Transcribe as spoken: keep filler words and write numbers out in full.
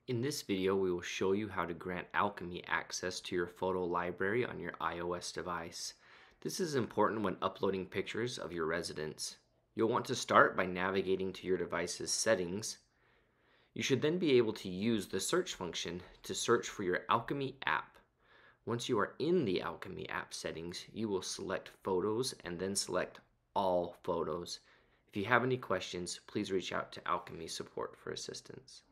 In this video, we will show you how to grant Alcomy access to your photo library on your iOS device. This is important when uploading pictures of your residence. You'll want to start by navigating to your device's settings. You should then be able to use the search function to search for your Alcomy app. Once you are in the Alcomy app settings, you will select Photos and then select All Photos. If you have any questions, please reach out to Alcomy support for assistance.